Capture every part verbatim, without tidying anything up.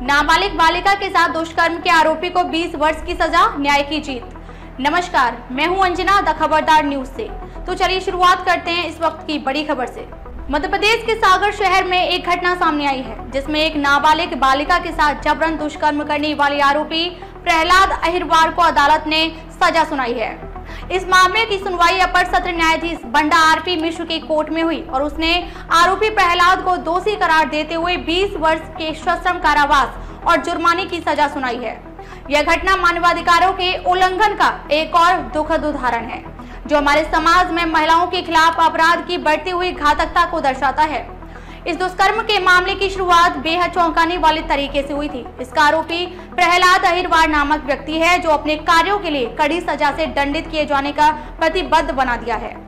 नाबालिग बालिका के साथ दुष्कर्म के आरोपी को बीस वर्ष की सजा, न्याय की जीत। नमस्कार, मैं हूं अंजना द खबरदार न्यूज से। तो चलिए शुरुआत करते हैं इस वक्त की बड़ी खबर से। मध्य प्रदेश के सागर शहर में एक घटना सामने आई है, जिसमें एक नाबालिग बालिका के साथ जबरन दुष्कर्म करने वाले आरोपी प्रहलाद अहिरवार को अदालत ने सजा सुनाई है। इस मामले की सुनवाई अपर सत्र न्यायाधीश बंडा आर पी मिश्र की कोर्ट में हुई और उसने आरोपी प्रहलाद को दोषी करार देते हुए बीस वर्ष के सश्रम कारावास और जुर्माने की सजा सुनाई है। यह घटना मानवाधिकारों के उल्लंघन का एक और दुखद उदाहरण है, जो हमारे समाज में महिलाओं के खिलाफ अपराध की बढ़ती हुई घातकता को दर्शाता है। इस दुष्कर्म के मामले की शुरुआत बेहद चौंकाने वाले तरीके से हुई थी। इसका आरोपी प्रहलाद अहिरवार नामक व्यक्ति है, जो अपने कार्यों के लिए कड़ी सजा से दंडित किए जाने का प्रतिबद्ध बना दिया है।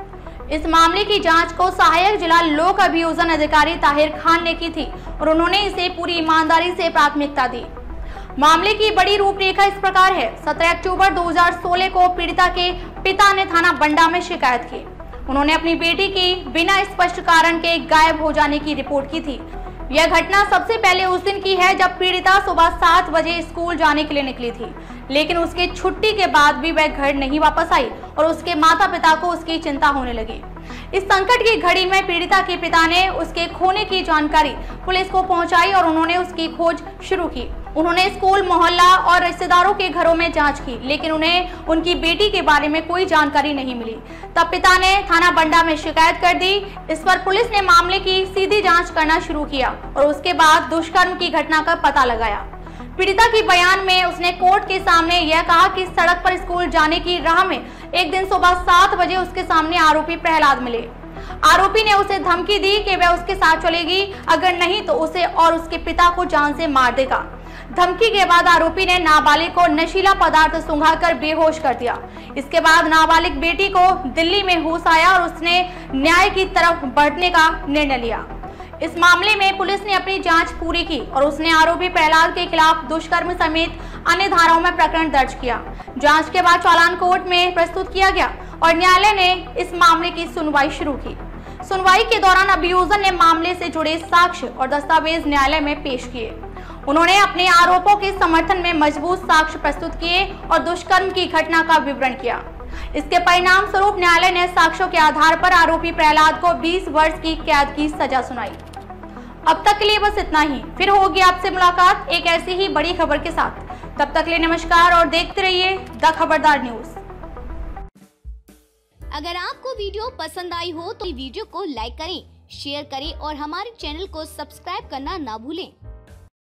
इस मामले की जांच को सहायक जिला लोक अभियोजन अधिकारी ताहिर खान ने की थी और उन्होंने इसे पूरी ईमानदारी से प्राथमिकता दी। मामले की बड़ी रूपरेखा इस प्रकार है। सत्रह अक्टूबर दो हज़ार सोलह को पीड़िता के पिता ने थाना बंडा में शिकायत की। उन्होंने अपनी बेटी की बिना स्पष्ट कारण के गायब हो जाने की रिपोर्ट की थी। यह घटना सबसे पहले उस दिन की है जब पीड़िता सुबह सात बजे स्कूल जाने के लिए निकली थी, लेकिन उसके छुट्टी के बाद भी वह घर नहीं वापस आई और उसके माता पिता को उसकी चिंता होने लगी। इस संकट की घड़ी में पीड़िता के पिता ने उसके खोने की जानकारी पुलिस को पहुंचाई और उन्होंने उसकी खोज शुरू की। उन्होंने स्कूल, मोहल्ला और रिश्तेदारों के घरों में जांच की, लेकिन उन्हें उनकी बेटी के बारे में कोई जानकारी नहीं मिली। तब पिता ने थाना बंडा में शिकायत कर दी। इस पर पुलिस ने मामले की सीधी जांच करना शुरू किया और उसके बाद दुष्कर्म की घटना का पता लगाया। पीड़िता की बयान में उसने कोर्ट के सामने यह कहा कि सड़क पर स्कूल जाने की राह में एक दिन सुबह सात बजे उसके सामने आरोपी प्रहलाद मिले। आरोपी ने उसे धमकी दी कि वह उसके साथ चलेगी, अगर नहीं तो उसे और उसके पिता को जान से मार देगा। धमकी के बाद आरोपी ने नाबालिग को नशीला पदार्थ सुंघाकर बेहोश कर दिया। इसके बाद नाबालिग बेटी को दिल्ली में होश आया और उसने न्याय की तरफ बढ़ने का निर्णय लिया। इस मामले में पुलिस ने अपनी जांच पूरी की और उसने आरोपी प्रहलाद के खिलाफ दुष्कर्म समेत अन्य धाराओं में प्रकरण दर्ज किया। जांच के बाद चालान कोर्ट में प्रस्तुत किया गया और न्यायालय ने इस मामले की सुनवाई शुरू की। सुनवाई के दौरान अभियोजन ने मामले से जुड़े साक्ष्य और दस्तावेज न्यायालय में पेश किए। उन्होंने अपने आरोपों के समर्थन में मजबूत साक्ष्य प्रस्तुत किए और दुष्कर्म की घटना का विवरण किया। इसके परिणाम स्वरूप न्यायालय ने साक्ष्यों के आधार पर आरोपी प्रहलाद को बीस वर्ष की कैद की सजा सुनाई। अब तक के लिए बस इतना ही। फिर होगी आपसे मुलाकात एक ऐसी ही बड़ी खबर के साथ। तब तक के लिए नमस्कार और देखते रहिए द खबरदार न्यूज। अगर आपको वीडियो पसंद आई हो तो वीडियो को लाइक करें, शेयर करें और हमारे चैनल को सब्सक्राइब करना ना भूलें।